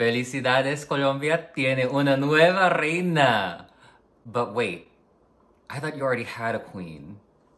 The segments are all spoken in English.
Felicidades, Colombia tiene una nueva reina. But wait, I thought you already had a queen.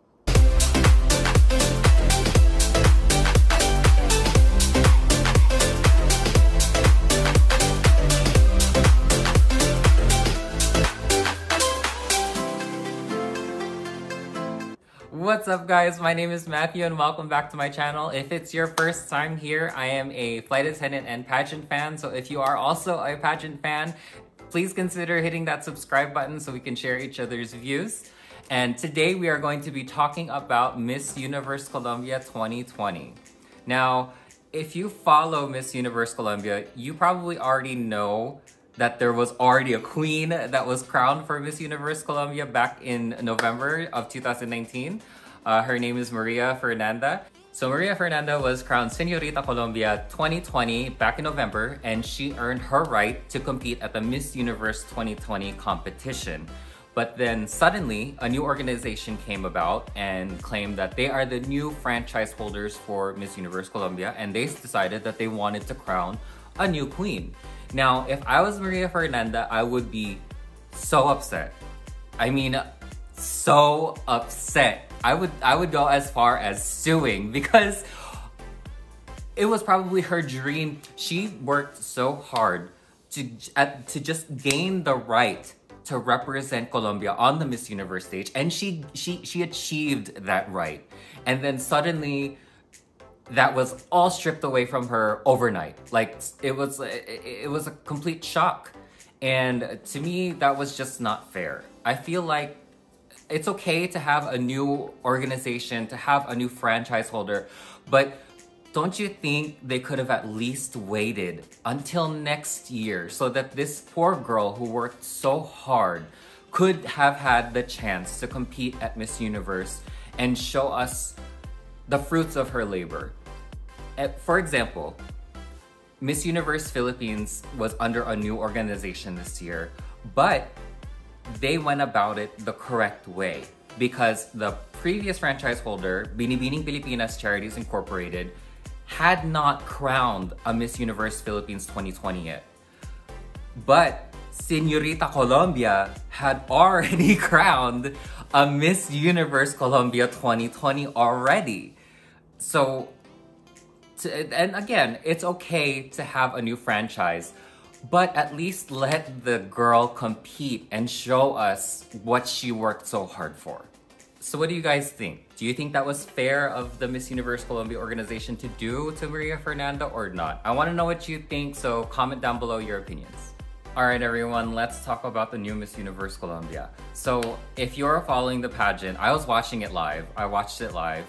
What's up, guys? My name is Matthew and welcome back to my channel. If it's your first time here, I am a flight attendant and pageant fan. So if you are also a pageant fan, please consider hitting that subscribe button so we can share each other's views. And today we are going to be talking about Miss Universe Colombia 2020. Now, if you follow Miss Universe Colombia, you probably already know that there was already a queen that was crowned for Miss Universe Colombia back in November of 2019. Her name is Maria Fernanda. So Maria Fernanda was crowned Señorita Colombia 2020 back in November, and she earned her right to compete at the Miss Universe 2020 competition. But then suddenly, a new organization came about and claimed that they are the new franchise holders for Miss Universe Colombia, and they decided that they wanted to crown a new queen. Now, if I was Maria Fernanda, I would be so upset. I mean, so upset. I would go as far as suing because it was probably her dream. She worked so hard to just gain the right to represent Colombia on the Miss Universe stage, and she achieved that right. And then suddenly, that was all stripped away from her overnight. Like, it was a complete shock. And to me, that was just not fair. I feel like it's okay to have a new organization, to have a new franchise holder, but don't you think they could have at least waited until next year so that this poor girl who worked so hard could have had the chance to compete at Miss Universe and show us the fruits of her labor? For example, Miss Universe Philippines was under a new organization this year, but they went about it the correct way because the previous franchise holder, Binibining Pilipinas Charities Incorporated, had not crowned a Miss Universe Philippines 2020 yet. But Señorita Colombia had already crowned a Miss Universe Colombia 2020 already. So, and again, it's okay to have a new franchise, but at least let the girl compete and show us what she worked so hard for. So what do you guys think? Do you think that was fair of the Miss Universe Colombia organization to do to Maria Fernanda or not? I want to know what you think, so comment down below your opinions. Alright everyone, let's talk about the new Miss Universe Colombia. So if you're following the pageant, I was watching it live. I watched it live.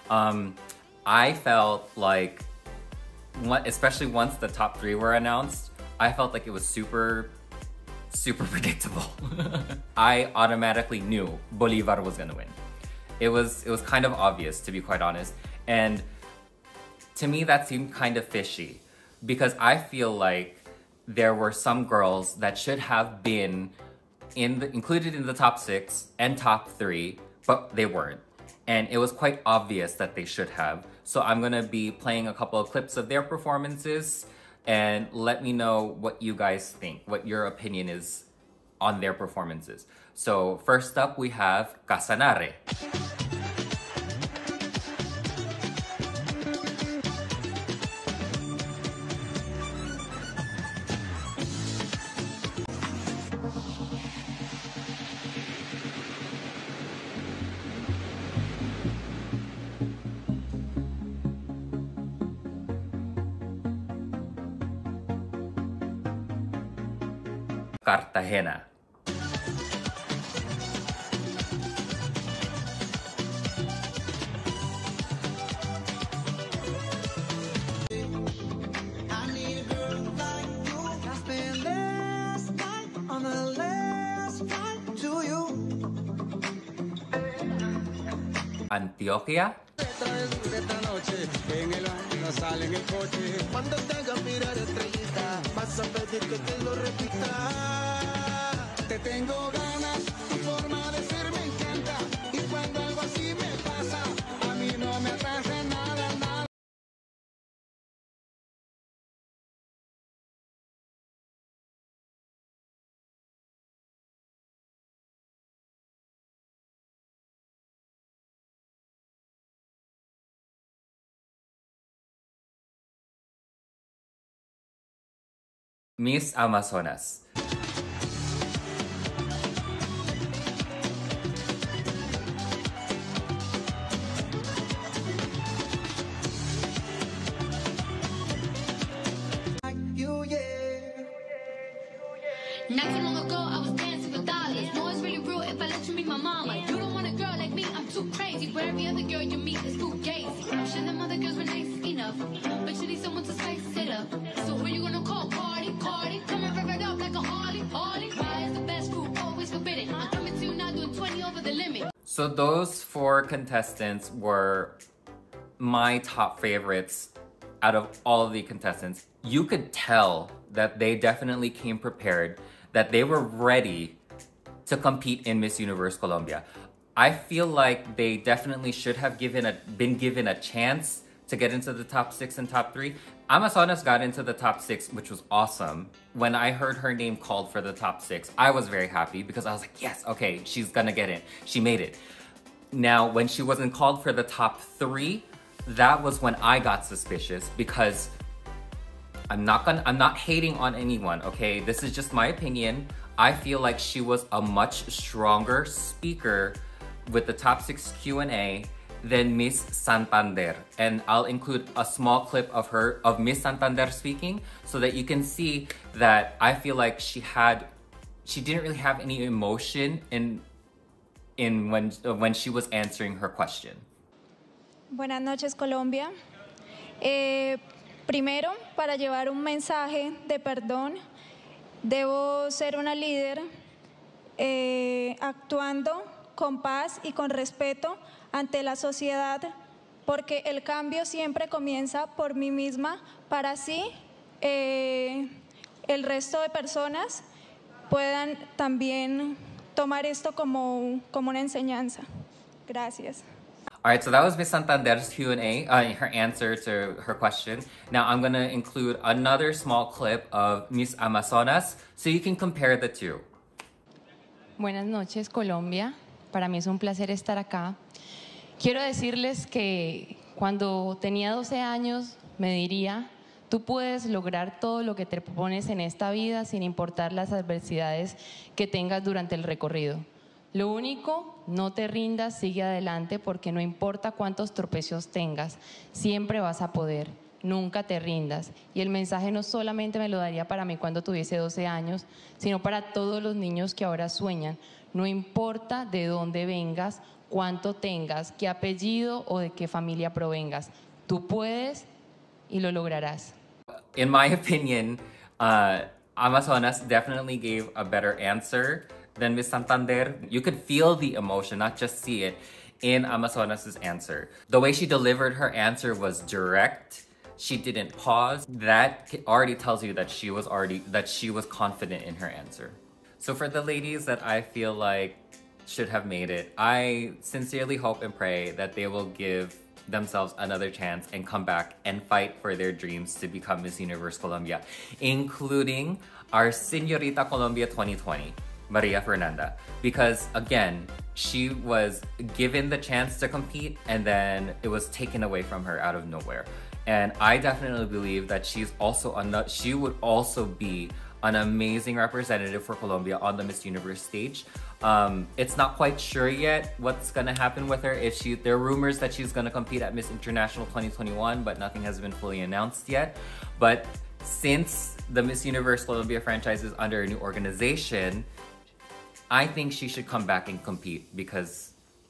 I felt like, especially once the top 3 were announced, I felt like it was super predictable. I automatically knew Bolivar was gonna win. It was kind of obvious, to be quite honest. And to me, that seemed kind of fishy because I feel like there were some girls that should have been included in the top 6 and top 3, but they weren't. And it was quite obvious that they should have. So I'm gonna be playing a couple of clips of their performances and let me know what you guys think, what your opinion is on their performances. So first up, we have Casanare. Cartagena. Antioquia. Cuando te haga mirar estrellita, vas a pedir que te lo repita. Te tengo ganas, tu forma de ser me encanta. Y cuando algo así me pasa, a mí no me pasa nada. Miss Amazonas. Not too long ago, I was dancing for dollars. No, it's really real if I let you meet my mama. You don't want a girl like me, I'm too crazy. Where every other girl you meet is too gazy. I'm sure them other girls were nice enough, but you need someone to spice it up. So who you gonna call? Cardi, Cardi. Come and rev it up like a Harley, Harley. Why is the best food always forbidden? I'm coming to you now doing 20 over the limit. So those 4 contestants were my top favorites out of all of the contestants. You could tell that they definitely came prepared, that they were ready to compete in Miss Universe Colombia. I feel like they definitely should have been given a chance to get into the top 6 and top 3. Amazonas got into the top 6, which was awesome. When I heard her name called for the top 6, I was very happy because I was like, yes, okay, she's gonna get in. She made it. Now, when she wasn't called for the top 3, that was when I got suspicious because I'm not hating on anyone, okay? This is just my opinion. I feel like she was a much stronger speaker with the top 6 Q&A than Miss Santander. And I'll include a small clip of Miss Santander speaking so that you can see that I feel like she didn't really have any emotion when she was answering her question. Buenas noches, Colombia. Primero, para llevar un mensaje de perdón, debo ser una líder actuando con paz y con respeto ante la sociedad, porque el cambio siempre comienza por mí misma, para así el resto de personas puedan también tomar esto como una enseñanza. Gracias. All right, so that was Miss Santander's Q&A, her answer to her question. Now I'm gonna include another small clip of Miss Amazonas so you can compare the two. Buenas noches, Colombia. Para mí es un placer estar acá. Quiero decirles que cuando tenía 12 años me diría, tú puedes lograr todo lo que te propones en esta vida sin importar las adversidades que tengas durante el recorrido. Lo único, no te rindas, sigue adelante, porque no importa cuántos tropezos tengas, siempre vas a poder, nunca te rindas. Y el mensaje no solamente me lo daría para mí cuando tuviese 12 años, sino para todos los niños que ahora sueñan. No importa de dónde vengas, cuánto tengas, qué apellido o de qué familia provengas. Tú puedes y lo lograrás. In my opinion, Amazonas definitely gave a better answer than Miss Santander. You could feel the emotion, not just see it, in Amazonas's answer. The way she delivered her answer was direct. She didn't pause. That already tells you that she was confident in her answer. So for the ladies that I feel like should have made it, I sincerely hope and pray that they will give themselves another chance and come back and fight for their dreams to become Miss Universe Colombia, including our Señorita Colombia 2020. Maria Fernanda, because again, she was given the chance to compete and then it was taken away from her out of nowhere. And I definitely believe that she would also be an amazing representative for Colombia on the Miss Universe stage. It's not quite sure yet what's gonna happen with her. There are rumors that she's gonna compete at Miss International 2021, but nothing has been fully announced yet. But since the Miss Universe Colombia franchise is under a new organization, I think she should come back and compete because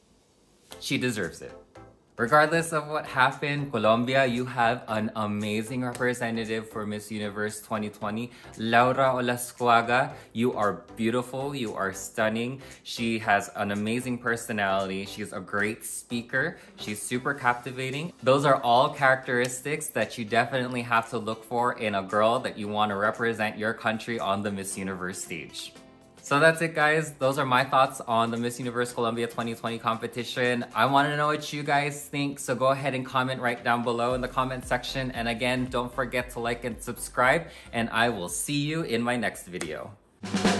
she deserves it. Regardless of what happened, Colombia, you have an amazing representative for Miss Universe 2020. Laura Olascuaga, you are beautiful, you are stunning. She has an amazing personality. She's a great speaker. She's super captivating. Those are all characteristics that you definitely have to look for in a girl that you want to represent your country on the Miss Universe stage. So that's it, guys. Those are my thoughts on the Miss Universe Colombia 2020 competition. I want to know what you guys think, so go ahead and comment right down below in the comment section. And again, don't forget to like and subscribe, and I will see you in my next video.